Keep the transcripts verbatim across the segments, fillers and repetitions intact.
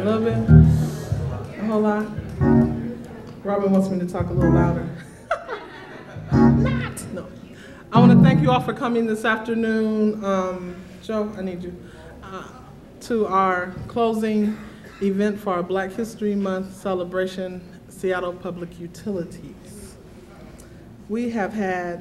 A little bit? A whole lot? Robin wants me to talk a little louder. Not! No. I want to thank you all for coming this afternoon. Um, Joe, I need you. Uh, to our closing event for our Black History Month celebration, Seattle Public Utilities. We have had,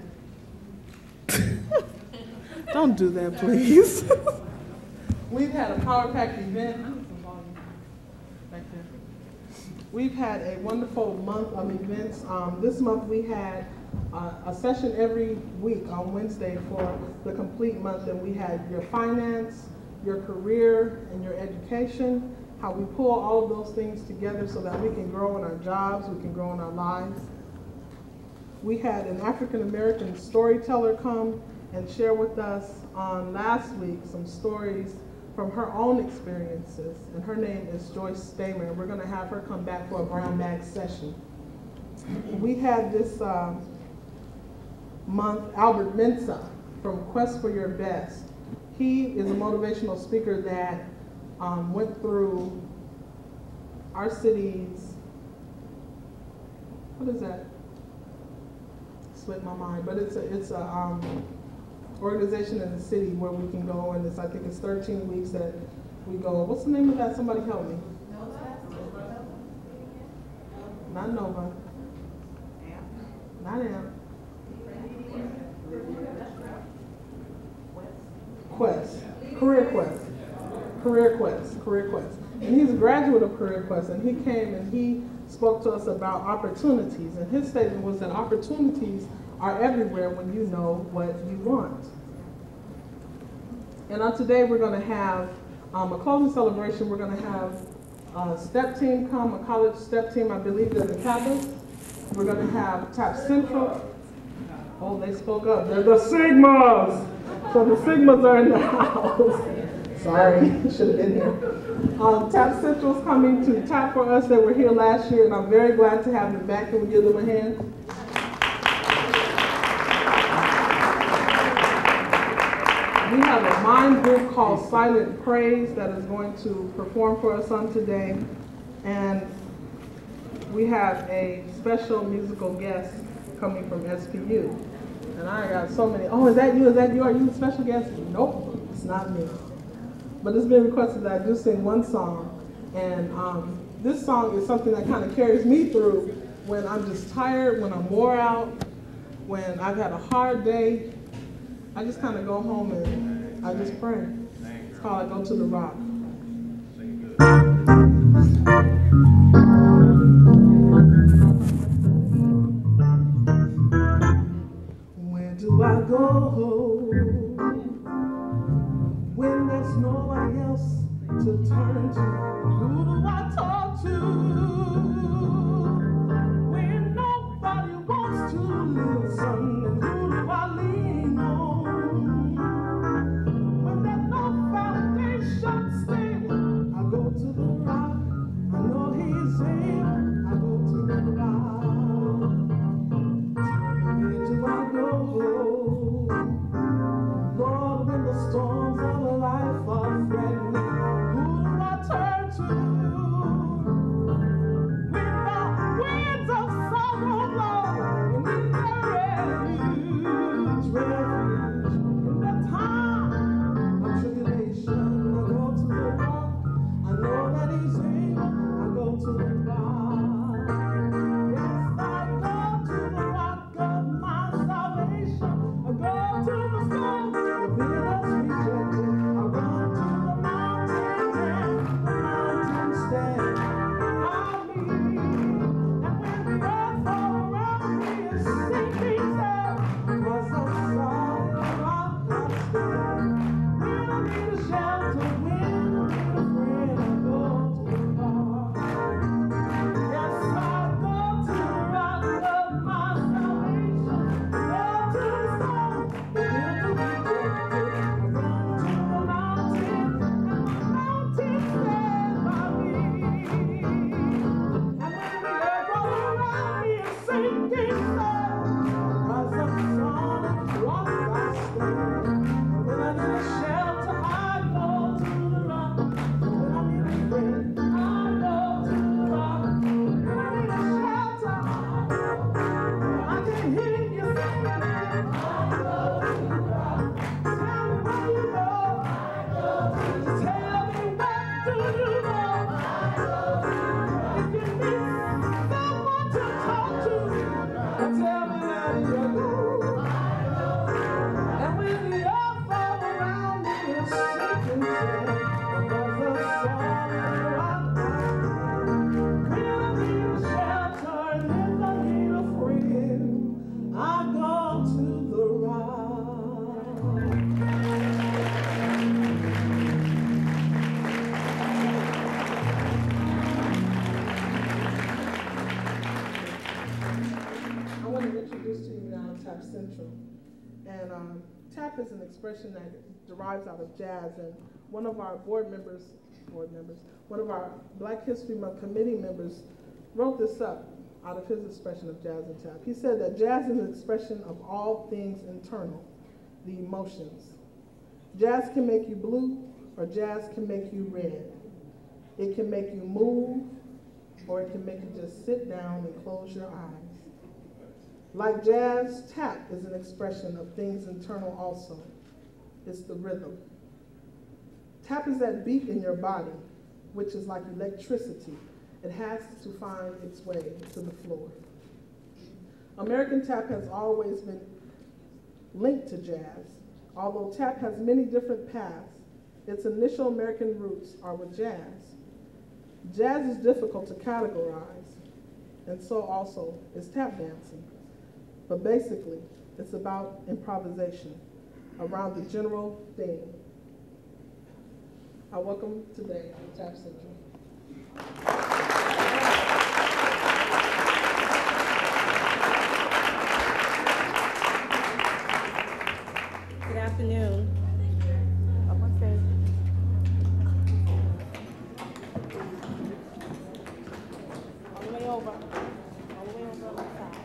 don't do that, please. We've had a power-packed event. I need some volume back there. We've had a wonderful month of events. Um, this month we had uh, a session every week on Wednesday for the complete month, and we had your finance, your career, and your education, how we pull all of those things together so that we can grow in our jobs, we can grow in our lives. We had an African-American storyteller come and share with us on last week some stories from her own experiences, and her name is Joyce Stamer, and we're going to have her come back for a brown bag session. We had this um, month Albert Mensah from Quest for Your Best. He is a motivational speaker that um, went through our city's, what is that? Slipped my mind, but it's a, it's a um, organization in the city where we can go, and it's, I think it's thirteen weeks that we go. What's the name of that? Somebody help me. Nova. Not Nova. Not Amp. Quest. Career Quest. Career Quest. Career Quest. And he's a graduate of Career Quest, and he came and he spoke to us about opportunities. And his statement was that opportunities are everywhere when you know what you want. And on today we're going to have um, a closing celebration. We're going to have a STEP team come, a college STEP team. I believe they're the Kappas. We're going to have Tap Central. Oh, they spoke up. They're the Sigmas. So the Sigmas are in the house. Sorry, should have been here. Um, Tap Central's coming to tap for us. They were here last year, and I'm very glad to have them back. Can we give them a hand? We have a mime group called Silent Praise that is going to perform for us on today. And we have a special musical guest coming from S P U. And I got so many, oh, is that you? Is that you? Are you a special guest? Nope, it's not me. But it's been requested that I do sing one song. And um, this song is something that kind of carries me through when I'm just tired, when I'm wore out, when I've had a hard day. I just kind of go home and I just pray. It's called I Go to the Rock. Where do I go when there's nobody else to turn to? Who do I talk to when nobody wants to listen? And who do I lean on when there's no foundation stable? I go to the rock. I know he's able. I go to the rock. Where do I go, Lord, when the storms of life are threatening? Who do I turn to when the winds of sorrow blow? And in the refuge, refuge, in the time of tribulation, I go to the rock. I know that he's able. I go to the rock. Yes, I go to the rock of my salvation. I go to the stone, the pillars rejected. I run to the mountains and the mountains And um, tap is an expression that derives out of jazz, and one of our board members, board members, one of our Black History Month committee members wrote this up out of his expression of jazz and tap. He said that jazz is an expression of all things internal, the emotions. Jazz can make you blue, or jazz can make you red. It can make you move, or it can make you just sit down and close your eyes. Like jazz, tap is an expression of things internal also. It's the rhythm. Tap is that beat in your body, which is like electricity. It has to find its way to the floor. American tap has always been linked to jazz. Although tap has many different paths, its initial American roots are with jazz. Jazz is difficult to categorize, and so also is tap dancing. But basically, it's about improvisation around the general theme. I welcome today Tap Central. Good afternoon. All the way over. All the way over on the side.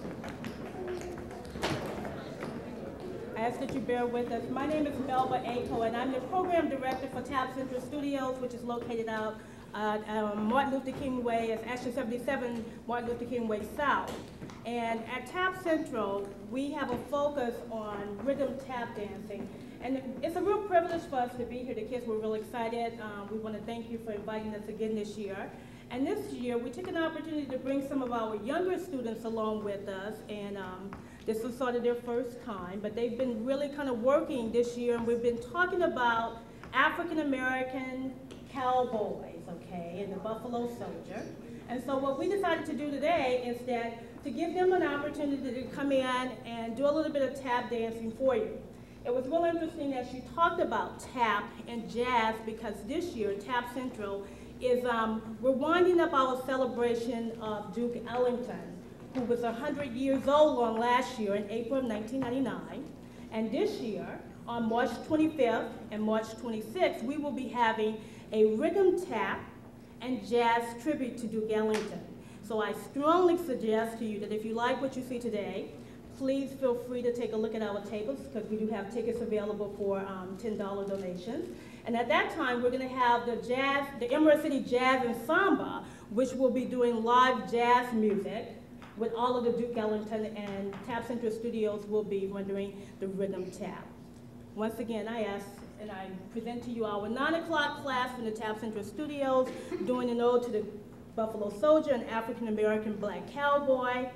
I ask that you bear with us. My name is Melba Ako, and I'm the program director for Tap Central Studios, which is located out at um, Martin Luther King Way. It's actually seventy-seven Martin Luther King Way South. And at Tap Central, we have a focus on rhythm tap dancing. And it's a real privilege for us to be here. The kids were really excited. Um, we want to thank you for inviting us again this year. And this year, we took an opportunity to bring some of our younger students along with us. And um, this was sort of their first time, but they've been really kind of working this year, and we've been talking about African-American cowboys, okay, and the Buffalo Soldier. And so what we decided to do today is that to give them an opportunity to come in and do a little bit of tap dancing for you. It was real interesting that she talked about tap and jazz, because this year, Tap Central is, um, we're winding up our celebration of Duke Ellington, who was one hundred years old on last year in April of nineteen ninety-nine. And this year, on March twenty-fifth and March twenty-sixth, we will be having a rhythm tap and jazz tribute to Duke Ellington. So I strongly suggest to you that if you like what you see today, please feel free to take a look at our tables, because we do have tickets available for um, ten dollar donations. And at that time, we're going to have the jazz, the Emerald City Jazz and Samba, which will be doing live jazz music with all of the Duke Ellington, and Tap Central Studios will be rendering the rhythm tap. Once again, I ask and I present to you our nine o'clock class from the Tap Central Studios, doing an ode to the Buffalo Soldier, an African-American black cowboy,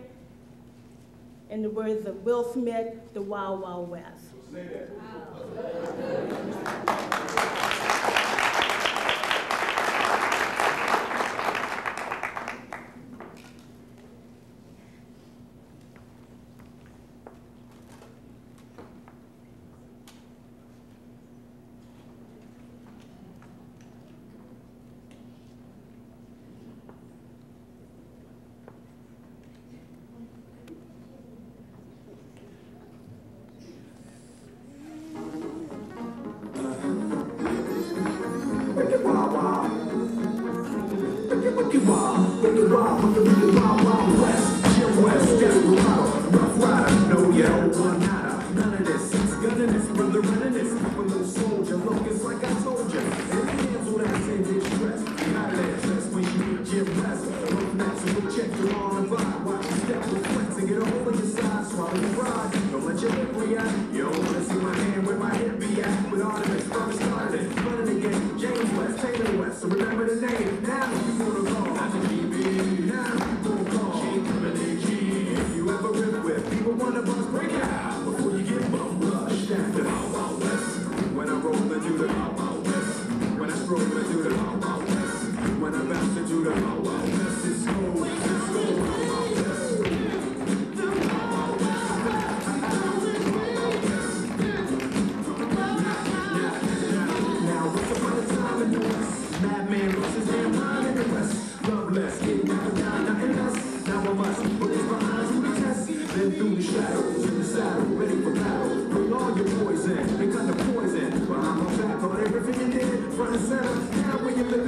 in the words of Will Smith, the Wild Wild West. Say that. So remember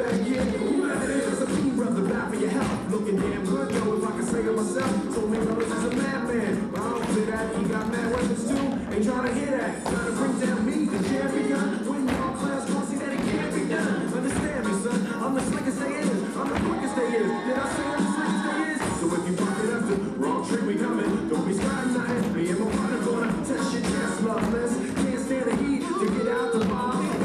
back here. Whoever it is, a mean brother, bad for your health. Looking damn good, though, if I can say it myself. So me know this is a madman. But I don't fit that. He got mad weapons too. Ain't trying to hear that. Trying to bring down me, the champion. When y'all class gon' see that it can't be done. Understand me, son. I'm the slickest they is. I'm the quickest they is. Did I say I'm the slickest they is? So if you fuck it up, the wrong tree we coming. Don't be starting nothing. Me and my partner gonna test your chest, loveless. Can't stand the heat to get out the bar.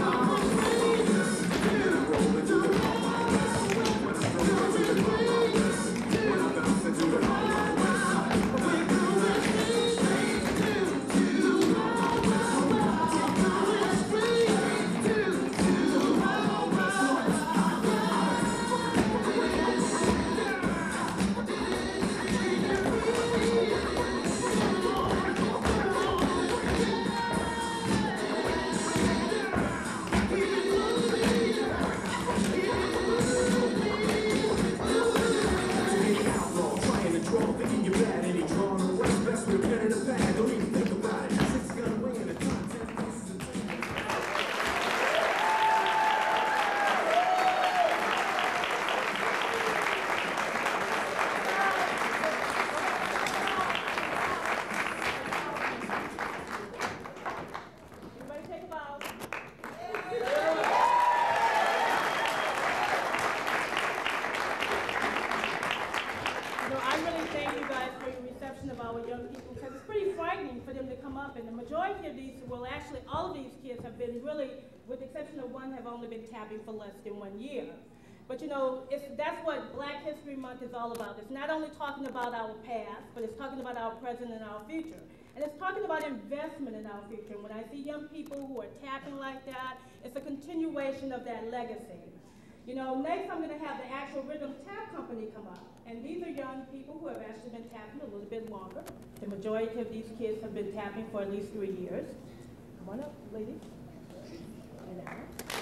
Tapping for less than one year. But you know, it's, that's what Black History Month is all about. It's not only talking about our past, but it's talking about our present and our future. And it's talking about investment in our future. When I see young people who are tapping like that, it's a continuation of that legacy. You know, next I'm going to have the actual Rhythm Tap Company come up. And these are young people who have actually been tapping a little bit longer. The majority of these kids have been tapping for at least three years. Come on up, ladies. And now.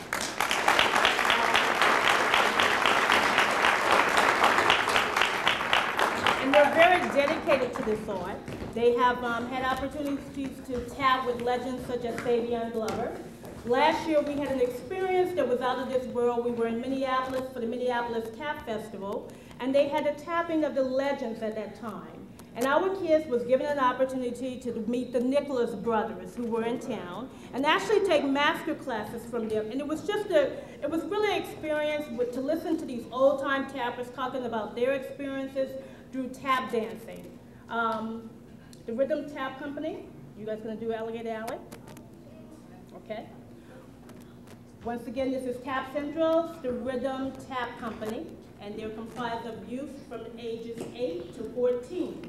And they're very dedicated to this art. They have um, had opportunities to tap with legends such as Savion Glover. Last year we had an experience that was out of this world. We were in Minneapolis for the Minneapolis Tap Festival, and they had a tapping of the legends at that time. And our kids was given an opportunity to meet the Nicholas brothers who were in town and actually take master classes from them. And it was just a, it was really an experience with, to listen to these old time tappers talking about their experiences through tap dancing. Um, the Rhythm Tap Company, you guys gonna do Alligator Alley? Okay. Once again, this is Tap Central's, the Rhythm Tap Company, and they're comprised of youth from ages eight to fourteen.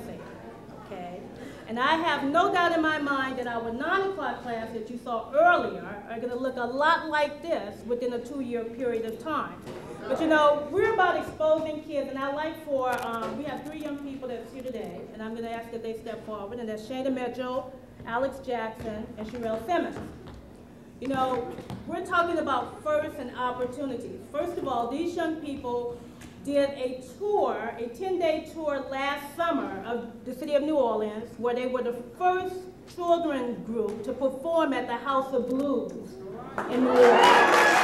dancing, okay? And I have no doubt in my mind that our nine o'clock class that you saw earlier are gonna look a lot like this within a two-year period of time. But you know, we're about exposing kids, and I'd like for, um, we have three young people that's here today, and I'm gonna ask that they step forward, and that's Shana Mitchell, Alex Jackson, and Sherelle Simmons. You know, we're talking about firsts and opportunities. First of all, these young people did a tour, a ten-day tour last summer of the city of New Orleans, where they were the first children group to perform at the House of Blues in New Orleans.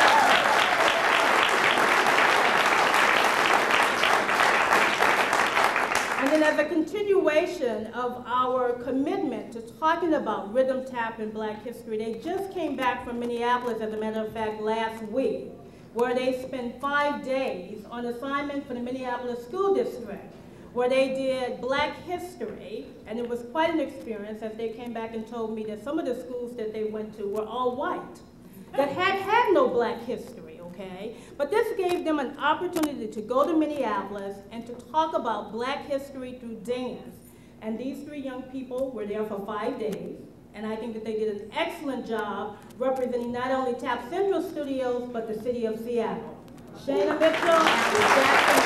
And then as a continuation of our commitment to talking about rhythm, tap, and Black history, they just came back from Minneapolis, as a matter of fact, last week, where they spent five days on assignment for the Minneapolis School District, where they did Black history, and it was quite an experience, as they came back and told me that some of the schools that they went to were all white, that had had no Black history, okay? But this gave them an opportunity to go to Minneapolis and to talk about Black history through dance. And these three young people were there for five days. And I think that they did an excellent job representing not only Tap Central Studios, but the city of Seattle. Shana Mitchell and Jackson.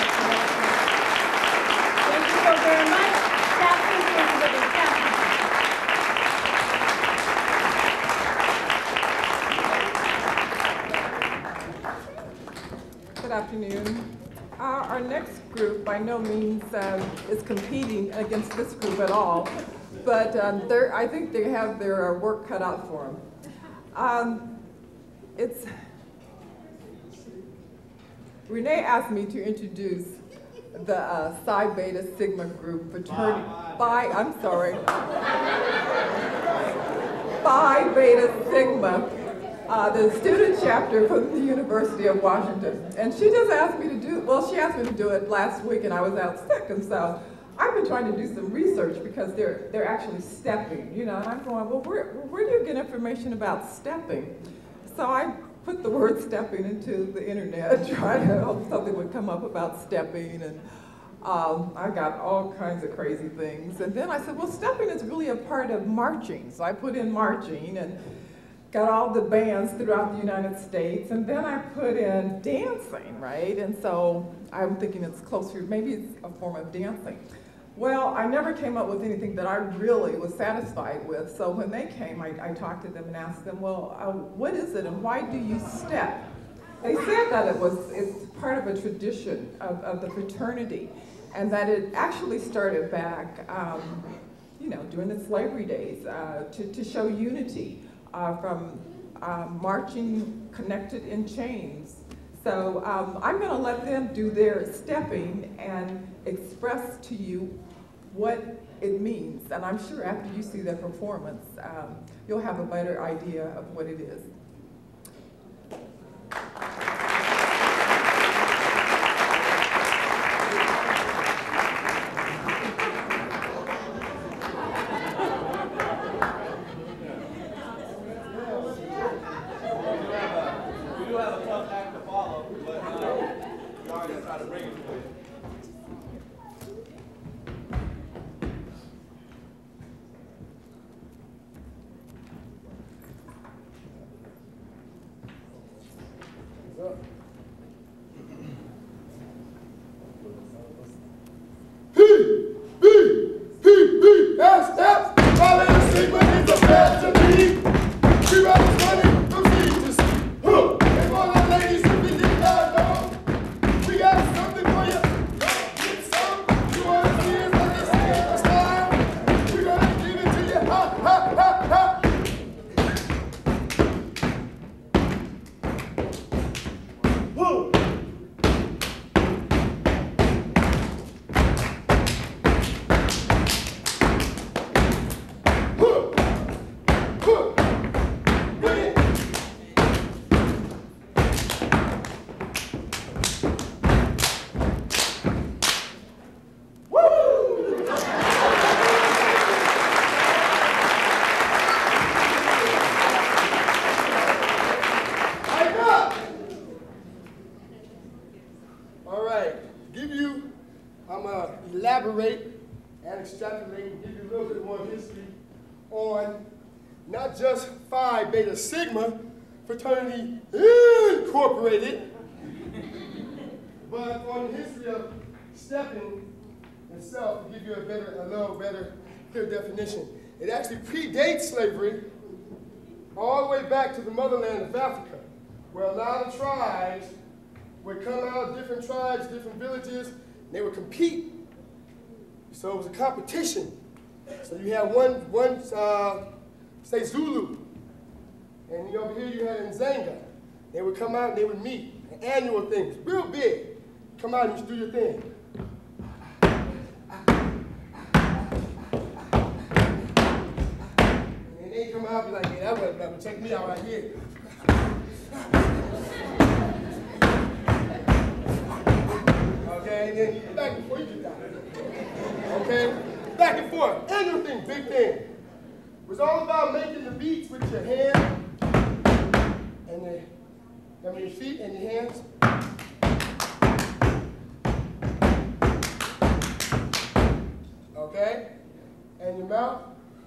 Thank you so very much. Tap Central is with the Tap. Good afternoon. Uh, our next group by no means um, is competing against this group at all. But um, I think they have their uh, work cut out for them. Um, it's, Renee asked me to introduce the uh, Psi Beta Sigma group fraternity. Phi, I'm sorry. Phi Beta Sigma, uh, the student chapter from the University of Washington. And she just asked me to do, well, she asked me to do it last week and I was out sick, and so I've been trying to do some research because they're, they're actually stepping, you know, and I'm going, well, where, where do you get information about stepping? So I put the word stepping into the internet, tried to hope something would come up about stepping, and um, I got all kinds of crazy things. And then I said, well, stepping is really a part of marching. So I put in marching and got all the bands throughout the United States, and then I put in dancing, right? And so I'm thinking it's closer, maybe it's a form of dancing. Well, I never came up with anything that I really was satisfied with. So when they came, I, I talked to them and asked them, well, uh, what is it and why do you step? They said that it was, it's part of a tradition of, of the fraternity, and that it actually started back, um, you know, during the slavery days uh, to, to show unity uh, from uh, marching connected in chains. So um, I'm gonna let them do their stepping and express to you what it means. And I'm sure after you see their performance, um, you'll have a better idea of what it is. recapitulate and give you a little bit more history on not just Phi Beta Sigma Fraternity Incorporated, but on the history of stepping itself to give you a better, a little better, clear definition. It actually predates slavery all the way back to the motherland of Africa, where a lot of tribes would come out, different tribes, different villages, and they would compete. So it was a competition. So you had one, one uh, say Zulu, and over here you had Nzanga. They would come out and they would meet, an annual thing, it's real big. Come out and just do your thing. And they come out and be like, yeah, that wasn't nothing, check me out right here. Okay, and then back and forth, you get that. Okay, back and forth, annual thing, big thing. It was all about making the beats with your hand and the, I mean your feet and your hands. Okay, and your mouth.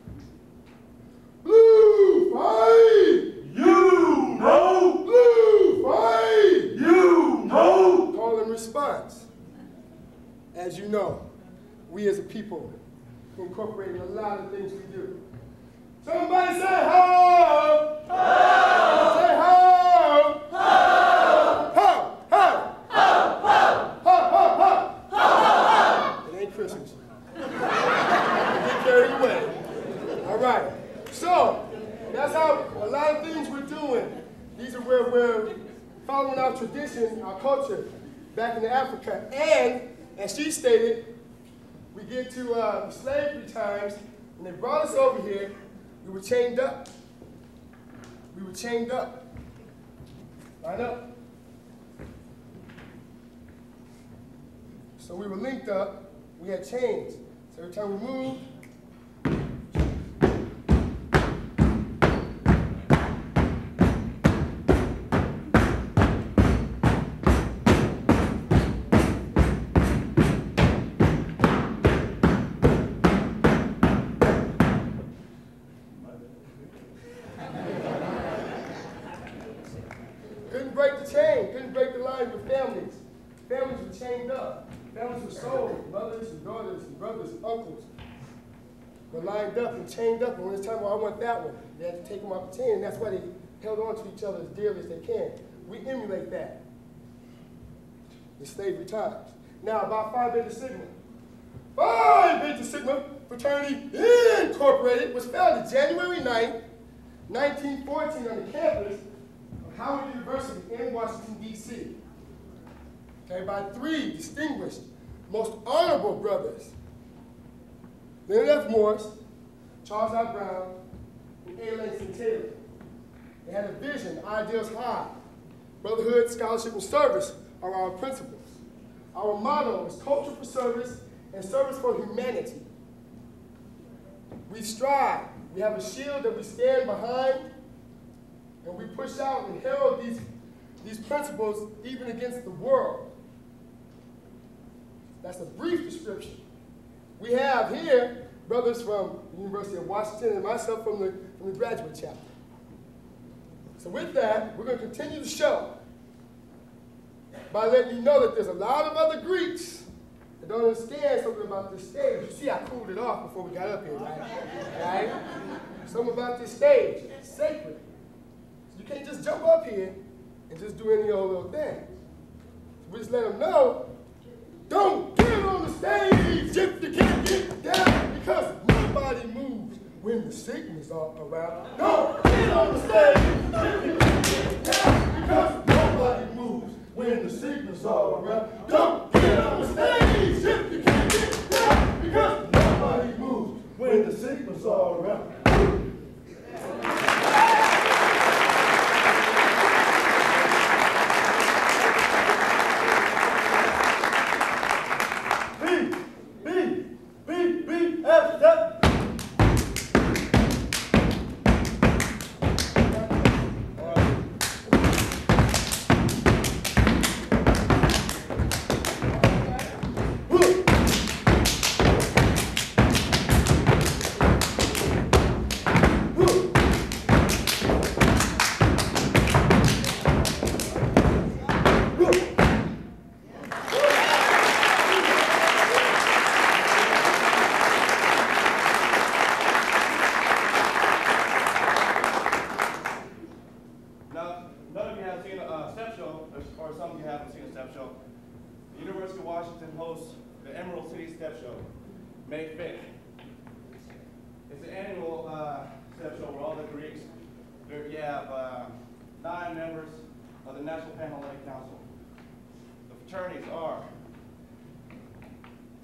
Blue fight! You know! Blue fight! You know! Call and response. As you know, we as a people incorporating a lot of things we do. Somebody say ho! Ho! Say ho! Ho! Ho! Ho! Ho! Ho! Ho! Ho! Ho! It ain't Christmas. Get carried away. All right. So that's how a lot of things we're doing. These are where we're following our tradition, our culture, back in Africa. And as she stated, we get to uh, the slavery times, and they brought us over here. We were chained up. We were chained up. Line up. So we were linked up. We had chains. So every time we moved, couldn't break the chain, couldn't break the line with families. Families were chained up. Families were sold. Mothers and daughters and brothers and uncles were lined up and chained up. And when it's time, well, I want that one, they had to take them off the chain. And that's why they held on to each other as dearly as they can. We emulate that in slavery times. Now, about Phi Beta Sigma. Phi Beta Sigma Fraternity Incorporated was founded January ninth, nineteen fourteen on the campus of Howard University in Washington, D C Okay, by three distinguished, most honorable brothers. Leonard F. Morris, Charles I. Brown, and A. Langston Taylor. They had a vision, ideals high. Brotherhood, scholarship, and service are our principles. Our motto is culture for service and service for humanity. We strive. We have a shield that we stand behind, and we push out and herald these, these principles even against the world. That's a brief description. We have here brothers from the University of Washington and myself from the, from the graduate chapter. So with that, we're going to continue the show by letting you know that there's a lot of other Greeks that don't understand something about this stage. You see, I cooled it off before we got up here, right? Right? Something about this stage. It's sacred. So you can't just jump up here and just do any old little thing. So we just let them know, don't get on the stage if you can't get down, because nobody moves when the signals are around. Don't get on the stage if you can't get down, because nobody moves when the signals are around. Don't get on the stage if you can't get down, because nobody moves when the signals are around.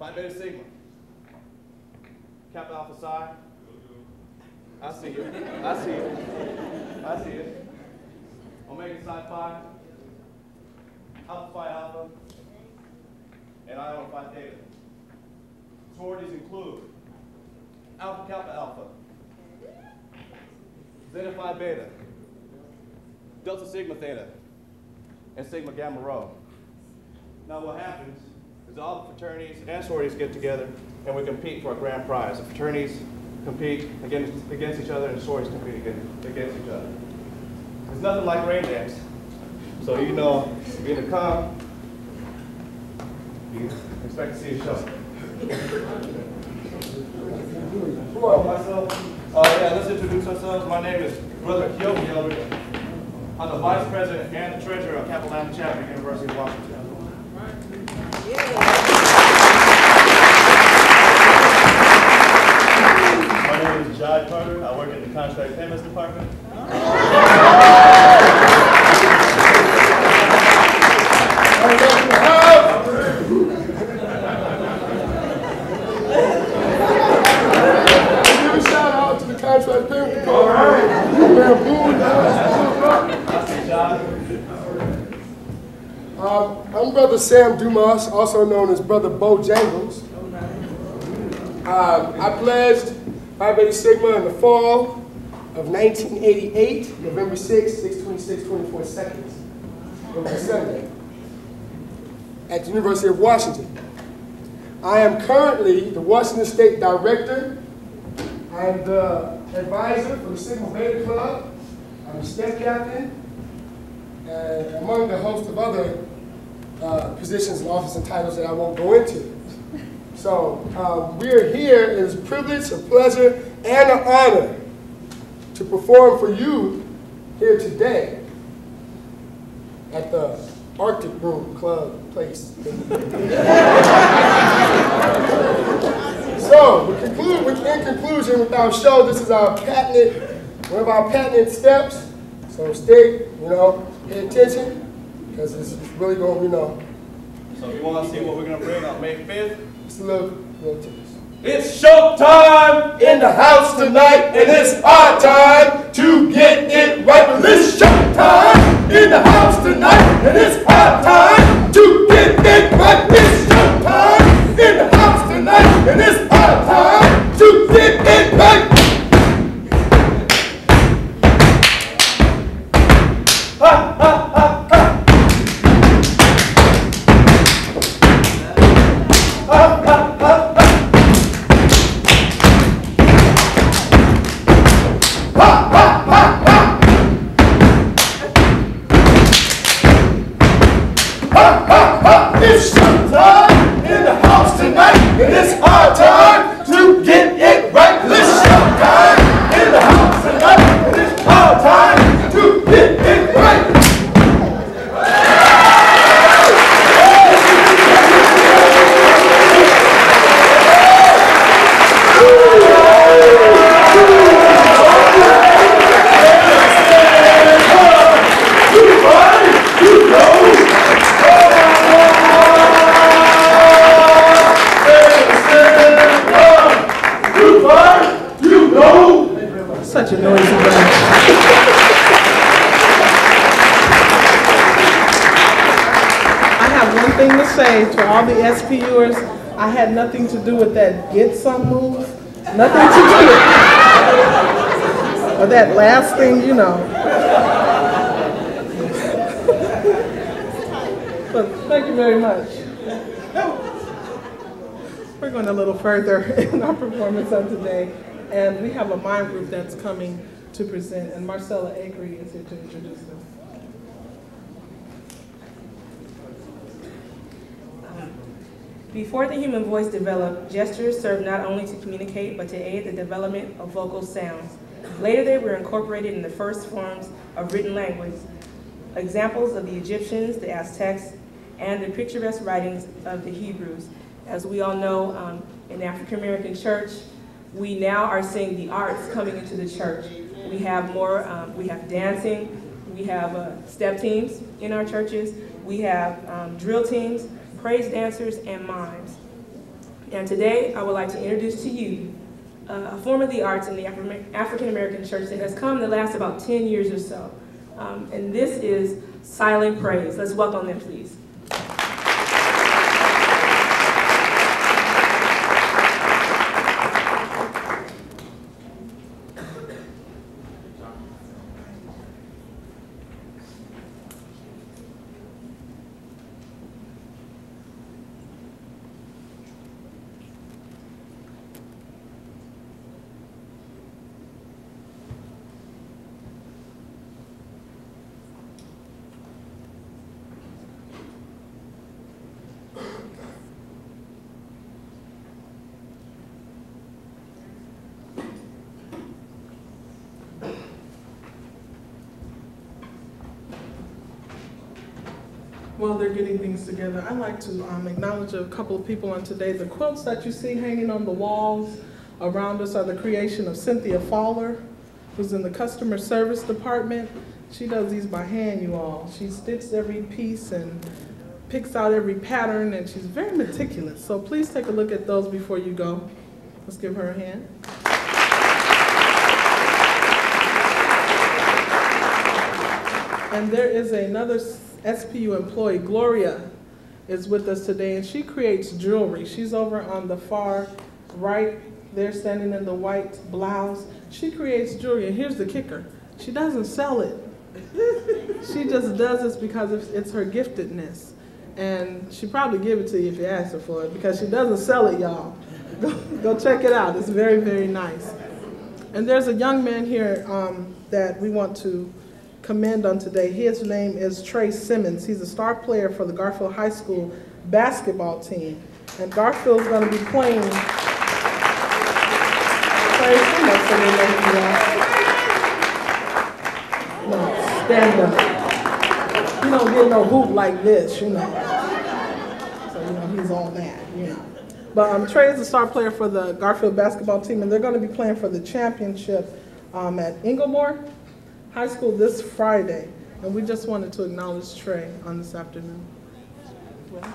Phi Beta Sigma. Kappa Alpha Psi. I see you. I see you. I see you. Omega Psi Phi. Alpha Phi Alpha. And Iota Phi Theta. Sororities include Alpha Kappa Alpha. Zeta Phi Beta. Delta Sigma Theta. And Sigma Gamma Rho. Now what happens is all the fraternities and sororities get together and we compete for a grand prize. The fraternities compete against, against each other and the sororities compete against, against each other. It's nothing like rain dance. So you know, if you're gonna come, you expect to see a show. Hello, myself. Uh, yeah, let's introduce ourselves. My name is Brother Yogi Elder. I'm the Vice President and the Treasurer of Kappa Lambda Chapter, University of Washington. My name is Jai Carter. I work in the Contract Payments Department. Give a shout out to the Contract Payment Department. Um, I'm Brother Sam Dumas, also known as Brother Bojangles. Um, I pledged Phi Beta Sigma in the fall of nineteen eighty-eight, November sixth, six twenty-six, twenty-four seconds. It was a Sunday at the University of Washington. I am currently the Washington State Director. I'm the advisor for the Sigma Beta Club. I'm the step captain, and among the host of other uh, positions and office and titles that I won't go into. So um, we are here. It is a privilege, a pleasure, and an honor to perform for you here today at the Arctic Room Club place. So, we conclude, with, in conclusion with our show, this is our patented, one of our patented steps. So stay, you know, pay attention, because it's really going to, you know. So if you want to see what we're going to bring on May fifth, Just a little, little tips. It's showtime in the house tonight, and it's our time to get it right. It's showtime in the house tonight, and it's our time to get it right. It's showtime in the house tonight, and it's our time to get it right. Ha ha ha ha. Ha ha ha ha. It's showtime in the house tonight, and it's our time to get it right. It's showtime in the house tonight, and it's our time to get it right. Such a noisy bunch. I have one thing to say to all the SPUers. I had nothing to do with that get some move. Nothing to do with it. Or that last thing, you know. But thank you very much. We're going a little further in our performance of today. And we have a mime group that's coming to present, and Marcella Acree is here to introduce them. Before the human voice developed, gestures served not only to communicate, but to aid the development of vocal sounds. Later, they were incorporated in the first forms of written language. Examples of the Egyptians, the Aztecs, and the picturesque writings of the Hebrews. As we all know, um, in the African American church, we now are seeing the arts coming into the church. We have more, um, we have dancing, we have uh, step teams in our churches, we have um, drill teams, praise dancers, and mimes. And today, I would like to introduce to you uh, a form of the arts in the Afri African American church that has come to last about ten years or so. Um, and this is silent praise. Let's welcome them, please. While they're getting things together, I'd like to um, acknowledge a couple of people on today. The quilts that you see hanging on the walls around us are the creation of Cynthia Fowler, who's in the customer service department. She does these by hand, you all. She stitches every piece and picks out every pattern, and she's very meticulous. So please take a look at those before you go. Let's give her a hand. And there is another S P U employee, Gloria, is with us today, and she creates jewelry. She's over on the far right there, standing in the white blouse. She creates jewelry, and here's the kicker. She doesn't sell it. She just does this because it's her giftedness. And she probably give it to you if you ask her for it, because she doesn't sell it, y'all. Go, go check it out. It's very, very nice. And there's a young man here um, that we want to commend on today. His name is Trey Simmons. He's a star player for the Garfield High School basketball team. And Garfield's going to be playing. Trey, stand up for me, no, stand up. You don't get no hoop like this, you know. So, you know, he's all that, you know. But um, Trey is a star player for the Garfield basketball team, and they're going to be playing for the championship um, at Inglemoor High School this Friday, and we just wanted to acknowledge Trey on this afternoon. Well.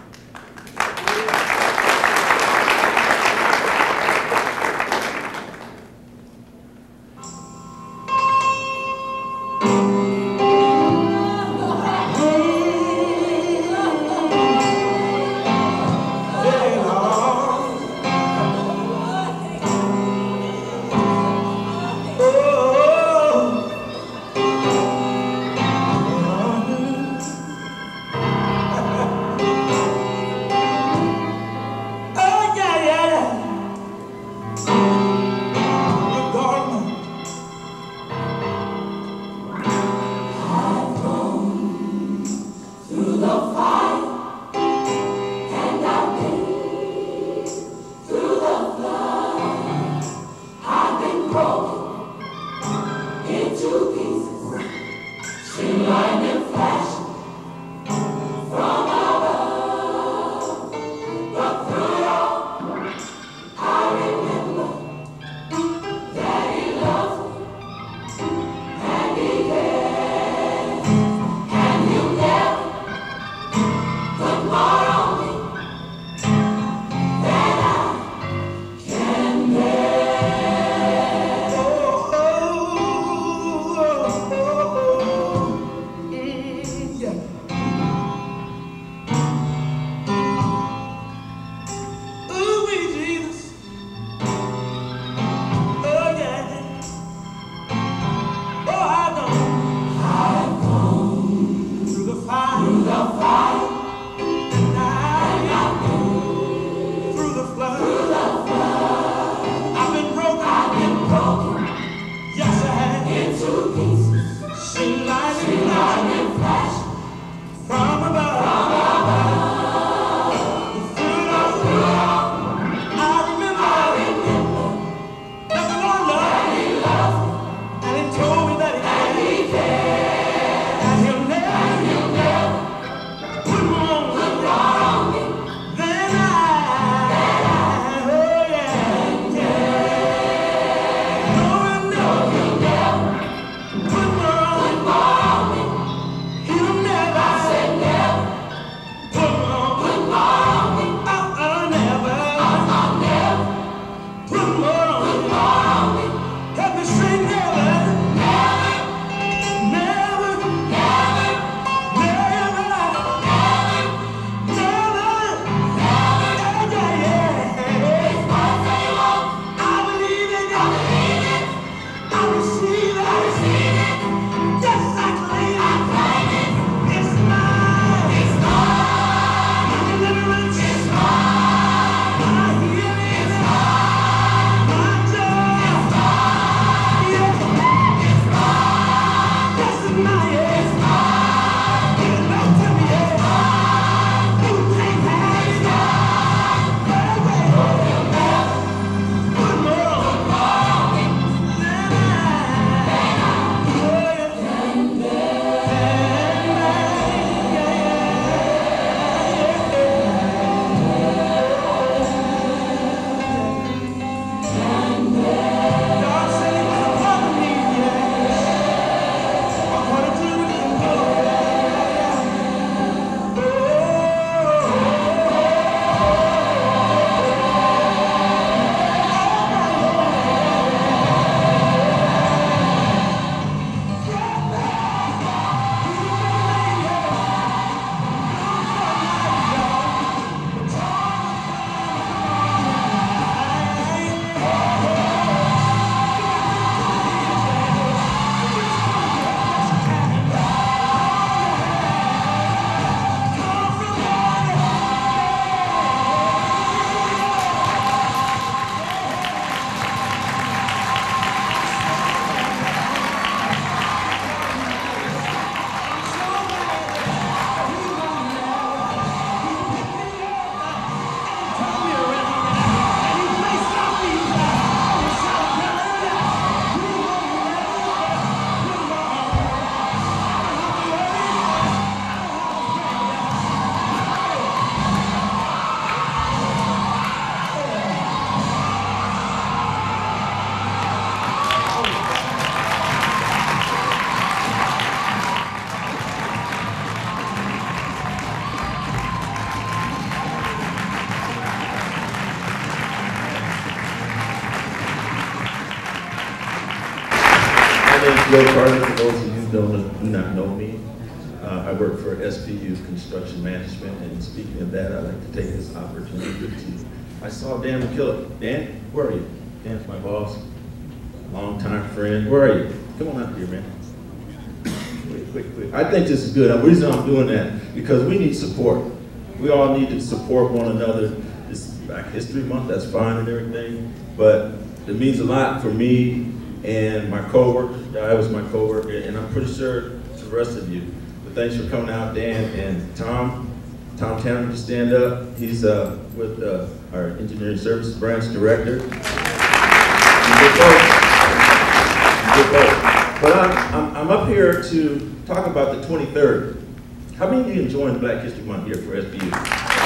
My name is Joe Carter. For those of you who don't, do not know me, uh, I work for S P U Construction Management, and speaking of that, I'd like to take this opportunity to, I saw Dan McKillop. Dan, where are you? Dan's my boss, longtime friend. Where are you? Come on up here, man. Quick, quick, quick. I think this is good. The reason I'm doing that, because we need support. We all need to support one another. This is Black History Month, that's fine and everything, but it means a lot for me and my coworker. I was my coworker, and I'm pretty sure to the rest of you. But thanks for coming out, Dan and Tom. Tom Tanner, to stand up. He's uh, with uh, our Engineering Services Branch Director. Good folks. Good folks. But I'm, I'm, I'm up here to talk about the twenty-third. How many of you enjoying Black History Month here for S B U?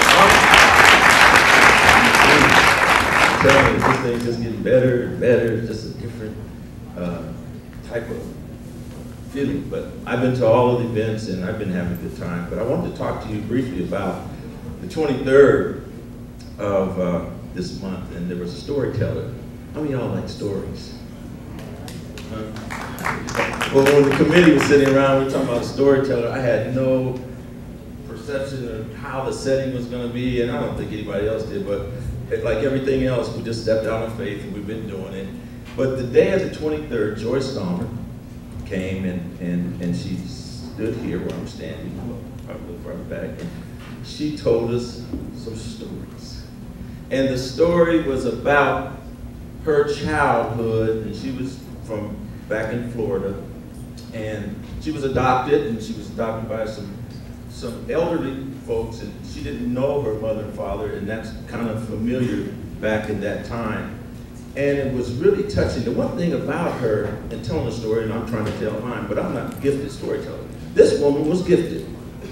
I'm telling you, this thing's just getting better and better. It's just a different uh, type of feeling. But I've been to all of the events and I've been having a good time. But I wanted to talk to you briefly about the twenty-third of uh, this month, and there was a storyteller. How many of y'all like stories? Huh? Well, when the committee was sitting around, we were talking about a storyteller. I had no perception of how the setting was going to be, and I don't think anybody else did, but like everything else, we just stepped out on faith, and we've been doing it. But the day of the twenty-third, Joyce Dahmer came, and, and, and she stood here where I'm standing, probably further back, and she told us some stories. And the story was about her childhood, and she was from back in Florida, and she was adopted, and she was adopted by some some elderly folks, and she didn't know her mother and father, and that's kind of familiar back in that time. And it was really touching. The one thing about her, and telling the story, and I'm trying to tell mine, but I'm not a gifted storyteller. This woman was gifted.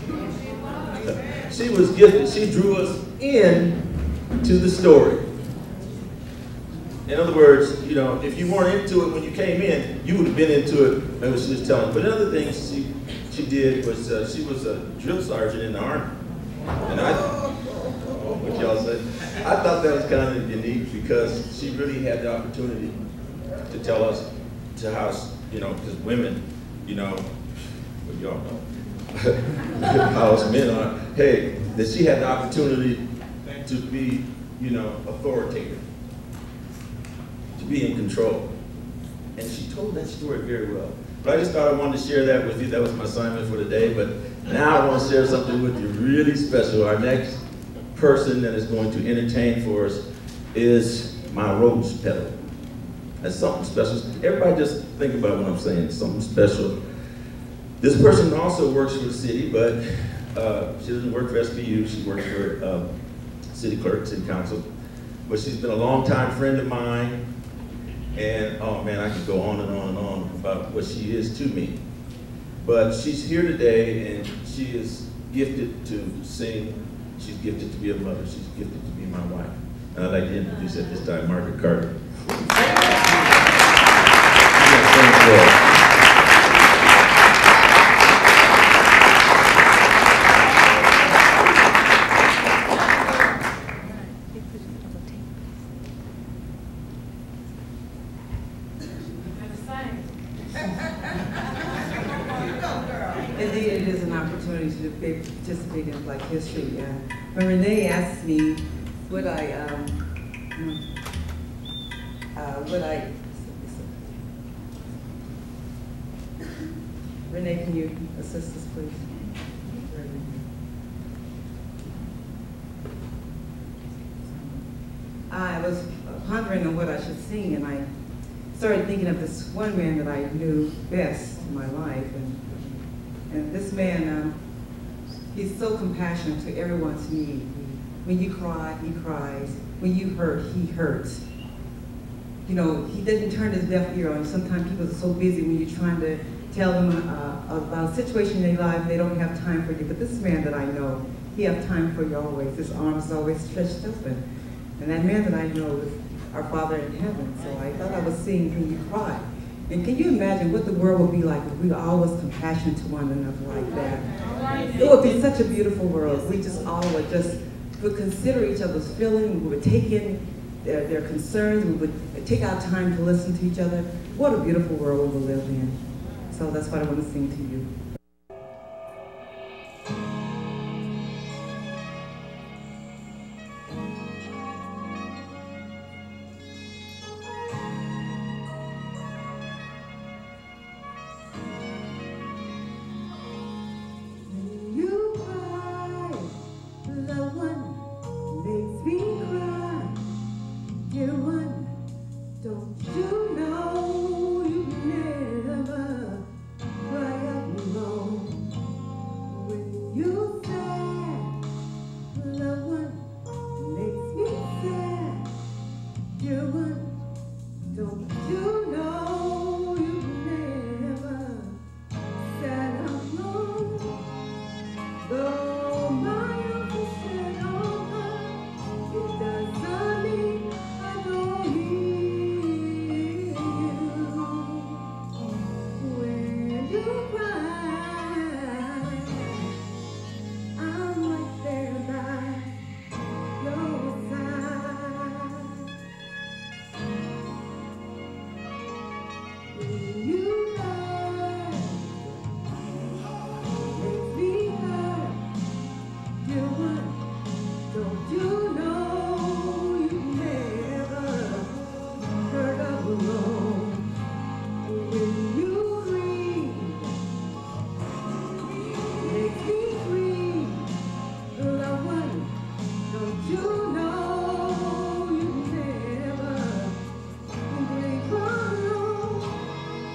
She was gifted. She drew us in to the story. In other words, you know, if you weren't into it when you came in, you would have been into it and what she was telling. But another thing she she did was uh, she was a drill sergeant in the Army, and I, what y'all said, I thought that was kind of unique because she really had the opportunity to tell us to how, you know, because women, you know, well, y'all know how us men are. Hey, that she had the opportunity to be, you know, authoritative, to be in control. And she told that story very well. But I just thought I wanted to share that with you. That was my assignment for today. But now I want to share something with you really special. Our next person that is going to entertain for us is my rose petal. That's something special. Everybody just think about what I'm saying, something special. This person also works for the city, but uh, she doesn't work for S B U. She works for uh, city clerk, city council. But she's been a longtime friend of mine. And oh man, I could go on and on and on about what she is to me. But she's here today, and she is gifted to sing. She's gifted to be a mother. She's gifted to be my wife. And I'd like to introduce at this time Margaret Carter. Indeed, it is an opportunity to be- participate in Black History. Uh, when Renee asked me, would I, um, uh, would I, Renee, can you assist us, please? I was pondering on what I should sing, and I started thinking of this one man that I knew best in my life. And And this man, um, he's so compassionate to everyone's need. When you cry, he cries. When you hurt, he hurts. You know, he doesn't turn his deaf ear on you. Sometimes people are so busy when you're trying to tell them uh, about a situation in their life, they don't have time for you. But this man that I know, he has time for you always. His arms are always stretched open. And that man that I know is our Father in heaven. So I thought I was singing When You Cry. And can you imagine what the world would be like if we were always compassionate to one another like that? It would be such a beautiful world. We just all would just would consider each other's feelings. We would take in their, their concerns. We would take our time to listen to each other. What a beautiful world we will live in. So that's what I want to sing to you. You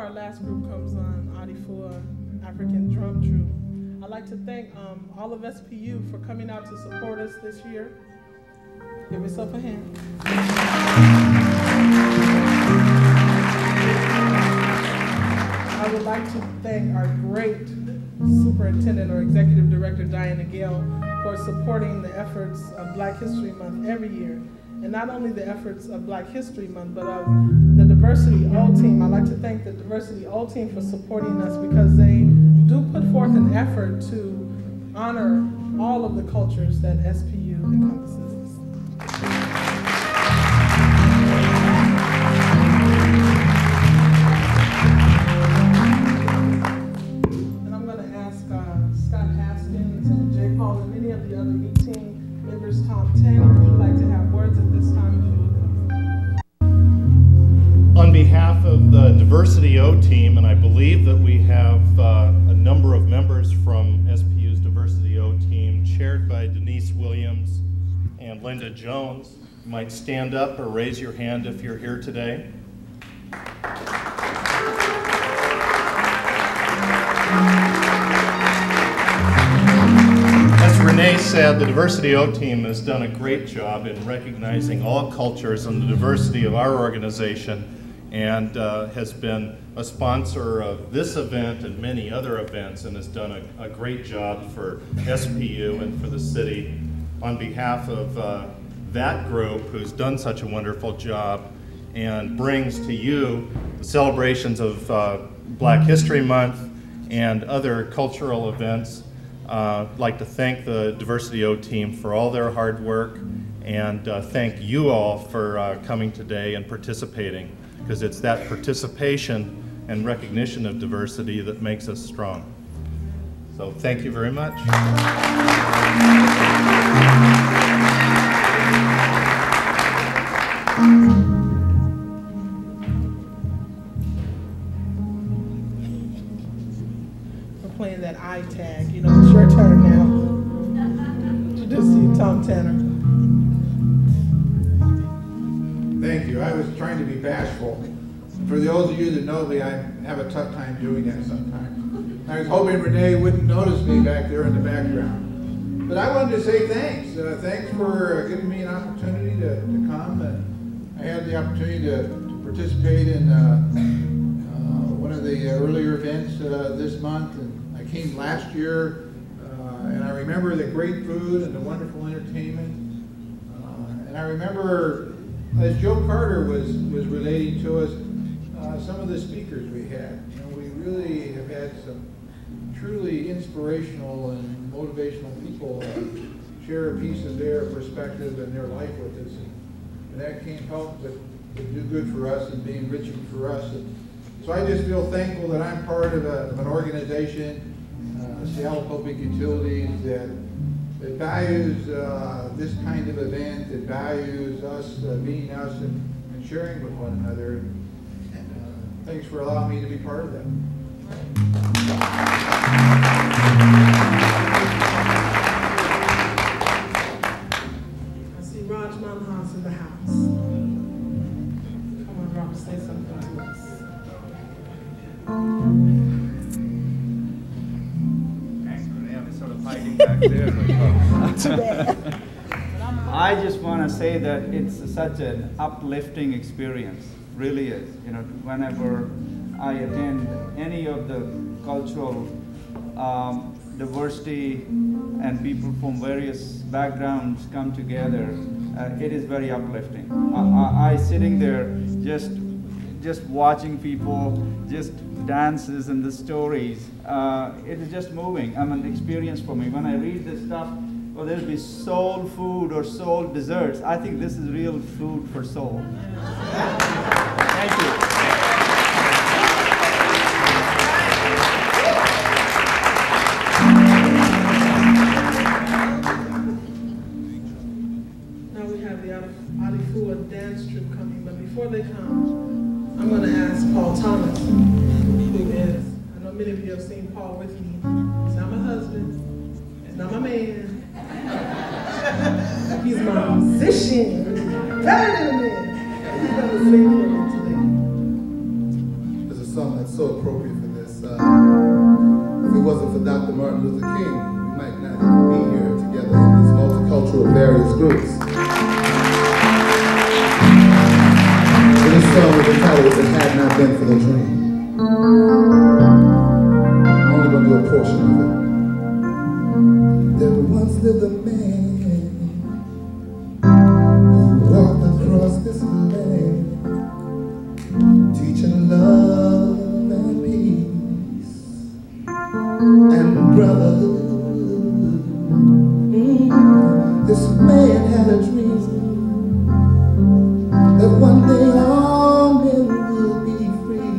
our last group comes on, Adifua African Drum Troupe, I'd like to thank um, all of S P U for coming out to support us this year. Give yourself a hand. I would like to thank our great superintendent or executive director, Diana Gale, for supporting the efforts of Black History Month every year. And not only the efforts of Black History Month, but of the Diversity O team. I'd like to thank the Diversity O team for supporting us because they do put forth an effort to honor all of the cultures that S P U encompasses. And I'm going to ask uh, Scott Haskins and Jay Paul and many of the other E team members, Tom Tanner, if you'd like to have words at this time, if you would come. On behalf of the Diversity O team, and I believe that we have uh, a number of members from S P U's Diversity O team, chaired by Denise Williams and Linda Jones, you might stand up or raise your hand if you're here today. As Renee said, the Diversity O team has done a great job in recognizing all cultures and the diversity of our organization, and uh, has been a sponsor of this event and many other events, and has done a, a great job for S P U and for the city. On behalf of uh, that group who's done such a wonderful job and brings to you the celebrations of uh, Black History Month and other cultural events, Uh, I'd like to thank the Diversity O team for all their hard work, and uh, thank you all for uh, coming today and participating, because it's that participation and recognition of diversity that makes us strong. So thank you very much. Playing that eye tag. You know, it's your turn now. Introduce you, Tom Tanner. Thank you. I was trying to be bashful. For those of you that know me, I have a tough time doing that sometimes. I was hoping Renee wouldn't notice me back there in the background. But I wanted to say thanks. Uh, thanks for uh, giving me an opportunity to, to come. And I had the opportunity to, to participate in uh, uh, one of the earlier events uh, this month. And I came last year, uh, and I remember the great food and the wonderful entertainment. Uh, and I remember, as Joe Carter was, was relating to us, uh, some of the speakers we had. You know, we really have had some truly inspirational and motivational people uh, share a piece of their perspective and their life with us. And, and that can't help but, but do good for us and be enriching for us. And so I just feel thankful that I'm part of, a, of an organization, uh, Seattle Public Utilities, that, that values uh, this kind of event, that values us uh, being us and, and sharing with one another. And uh, thanks for allowing me to be part of that. I see Raj Manhas in the house. Come on, Raj, say something to us. Thanks, Renee. I'm sort of hiding back there. Too bad. I just want to say that it's such an uplifting experience. Really is. You know, whenever I attend any of the cultural um, diversity and people from various backgrounds come together, uh, it is very uplifting. I, I, I sitting there just just watching people, just dances and the stories, uh, it is just moving. I mean, an experience for me. When I read this stuff, well, there'll be soul food or soul desserts. I think this is real food for soul. Thank you. Now we have the Adifua dance troupe coming, but before they come, I'm going to ask Paul Thomas, who is, I know many of you have seen Paul with me. He's not my husband, he's not my man. He's my musician, better than a man. He's going to sing for me today. There's a song that's so for Doctor Martin Luther King, we might not even be here together in these multicultural various groups. So this song is entitled "If It Had Not Been for the Dream." I'm only going to do a portion of it. There once lived a man who walked across this land, teaching love and peace and brotherhood. Mm. This man had a dream that one day all men would be free.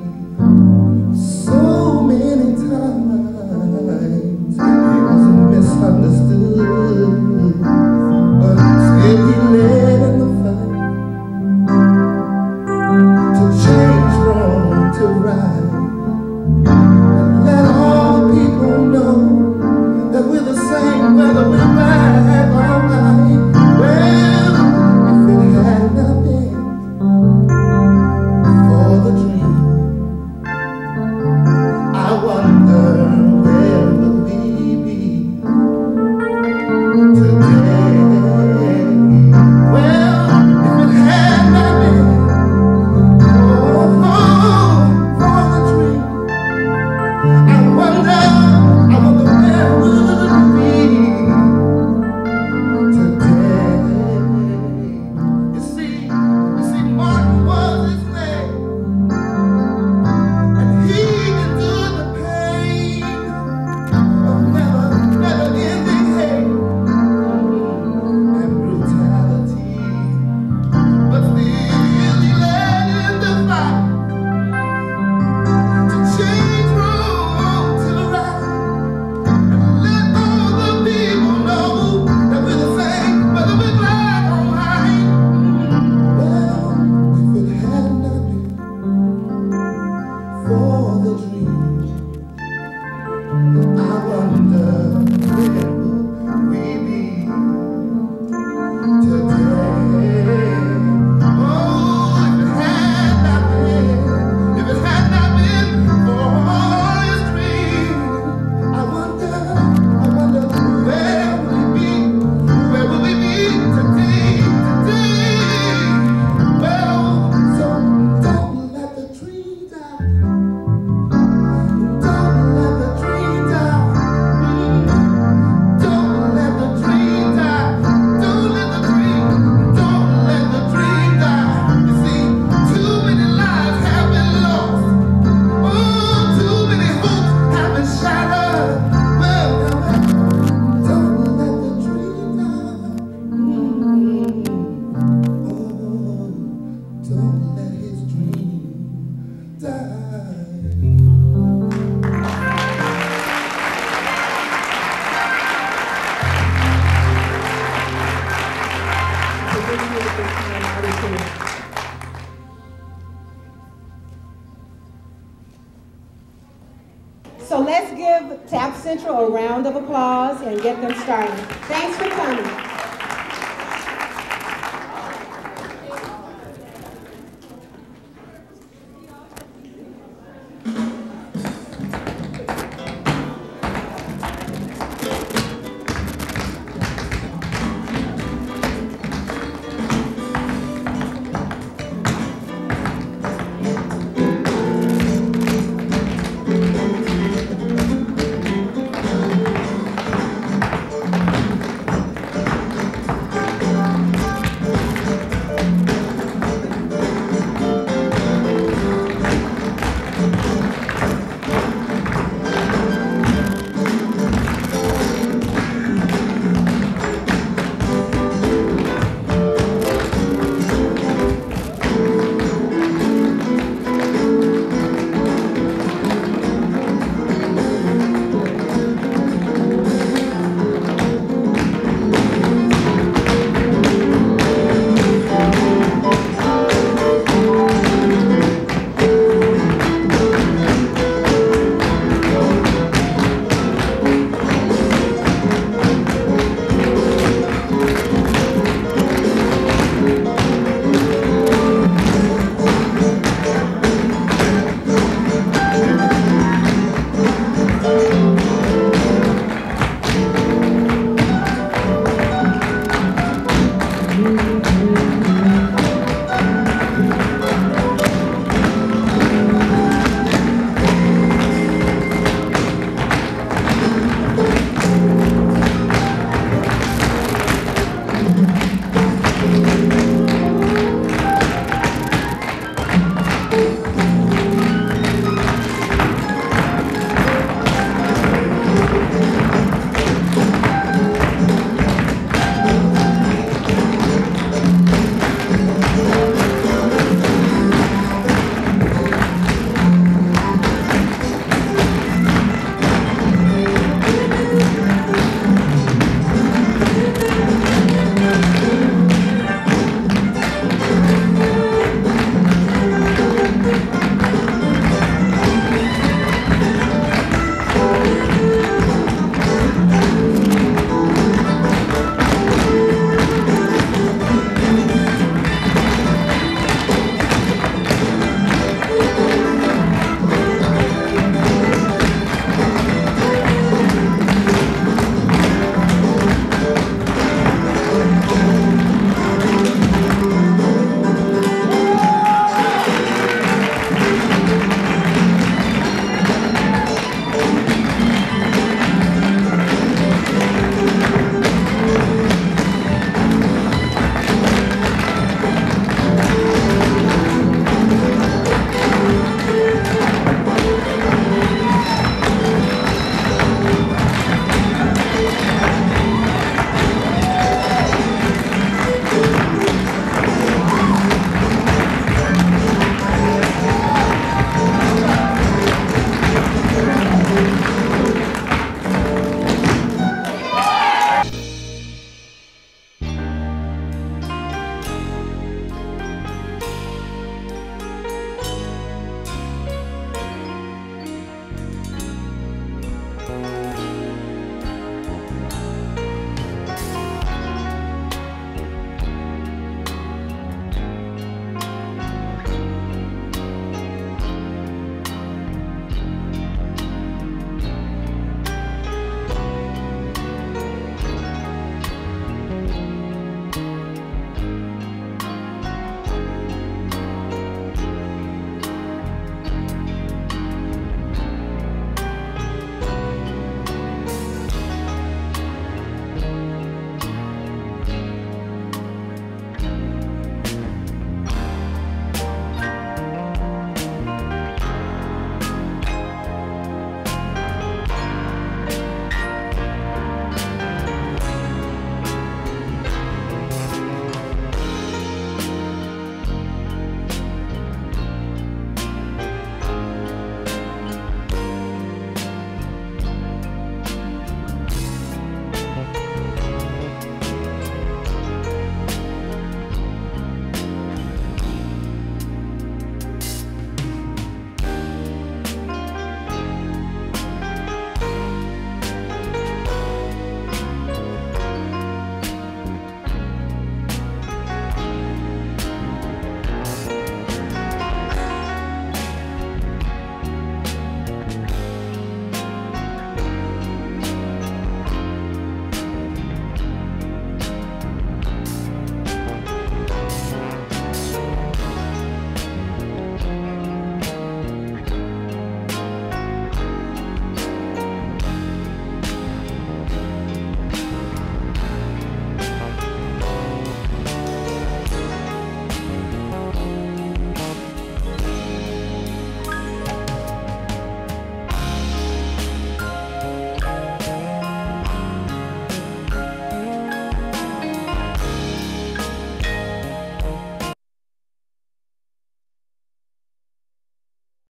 So many times he was misunderstood, but still he led in the fight to change wrong to right, and let all people know that we're the same, whether we're black or white. Well, if it had not been for the dream, I wonder where would we be today. Well, if it had not been So let's give Tap Central a round of applause and get them started. Thanks for coming.